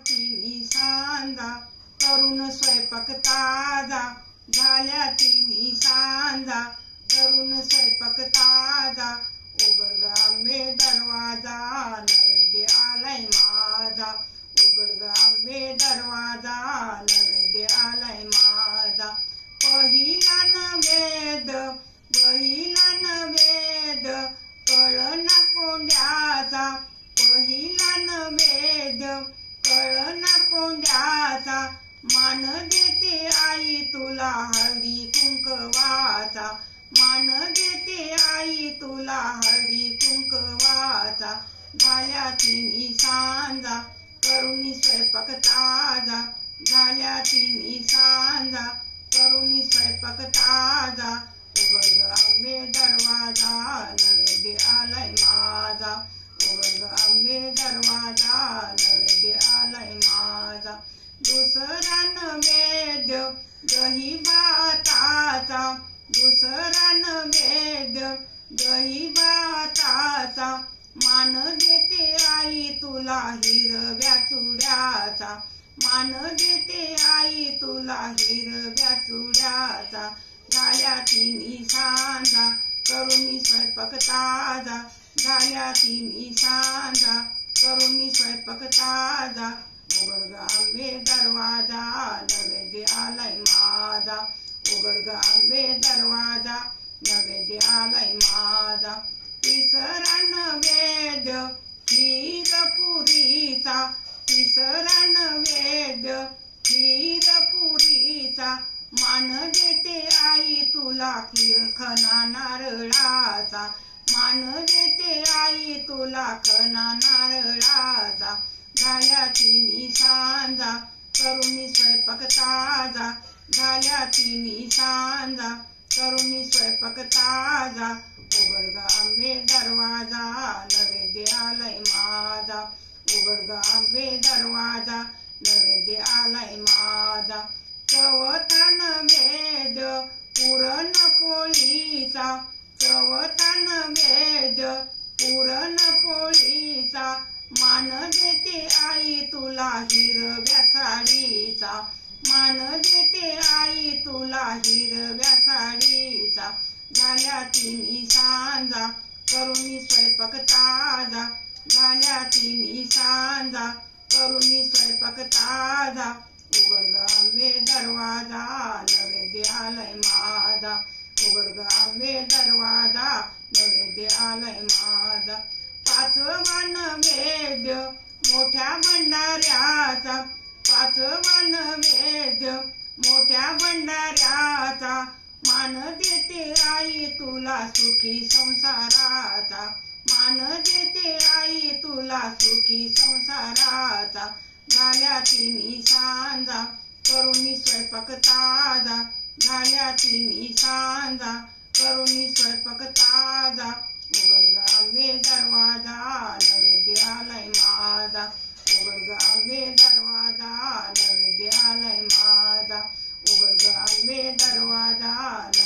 तिन्ही सांजा करून स्वयंपाक ताजा, झाल्या तिन्ही सांजा करून स्वयंपाक ताजा. उघड ग आंबे दरवाजा, नैवेद्य आलाय माझा. उघड ग आंबे दरवाजा, नैवेद्य आलाय माझा. पहिला नैवेद पहिला नैवेद कळना कोंड्याचा. पहिला नैवेद कळना कोंड्याचा. मान देते आई तुला हळदी कुंकवाचा. मान देते आई तुला हळदी कुंकवाचा. झाल्या तिन्ही सांजा करून स्वयंपाक ताजा. झाल्या तिन्ही सांजा करून स्वयंपाक ताजा. उघड ग आंबे दरवाजा, नैवेद्य आलाय माझा. उघड ग आंबे दरवाजा, नैवेद्य आलाय माझा. दुसरा नैवेद्य दही भाताचा. दुसरा नैवेद्य दही भाताचा. मान देते आई तुला हिरव्या चुड्याचा. मान देते आई तुला हिरव्या चुड्याचा. झाल्या तिन्ही सांजा करून स्वयंपाक ताजा. झाल्या तिन्ही सांजा करून स्वयंपाक ताजा. उघड ग आंबे दरवाजा, नैवेद्य आलाय माझा. उघड ग आंबे दरवाजा, नैवेद्य आलाय माझा. तिसरा नैवेद्य खीर पुरीचा. तिसरा नैवेद्य खीर पुरीचा. मान देते आई तुला खना नारळाचा. मान देते आई तुला खना नारळाचा. झाल्या तिन्ही सांजा करून स्वयंपाक ताजा. झाल्या तिन्ही सांजा करून स्वयंपाक ताजा. उघड ग आंबे दरवाजा, नैवेद्य आलाय माझा. उघड ग आंबे दरवाजा, नैवेद्य आलाय माझा. चौथा नैवेद्य पुरणपोळीचा. चौथा नैवेद्य पुरणपोळीचा. मान देते आई तुला हिरव्या साडीचा. मान देते आई तुला हिरव्या साडीचा. झाल्या तिन्ही सांजा करून स्वयंपाक ताजा. झाल्या तिन्ही सांजा करून स्वयंपाक ताजा. उघड ग आंबे दरवाजा, नैवेद्य आलाय माझा. उघड ग आंबे दरवाजा, नैवेद्य आलाय माझा. पाचवा नैवेद्य मोठ्या भंडाऱ्याचा. पाचवा नैवेद्य मोठ्या भंडाऱ्याचा. मान देते आई तुला सुखी संसाराचा. मान देते आई तुला सुखी संसाराचा. झाल्या तिन्ही सांजा करून स्वयंपाक ताजा. झाल्या तिन्ही सांजा करून स्वयंपाक ताजा. उघड ग आंबे दरवाजा, नैवेद्य आलाय माझा. उघड ग आंबे दरवाजा, नैवेद्य आलाय माझा. उघड ग आंबे दरवाजा.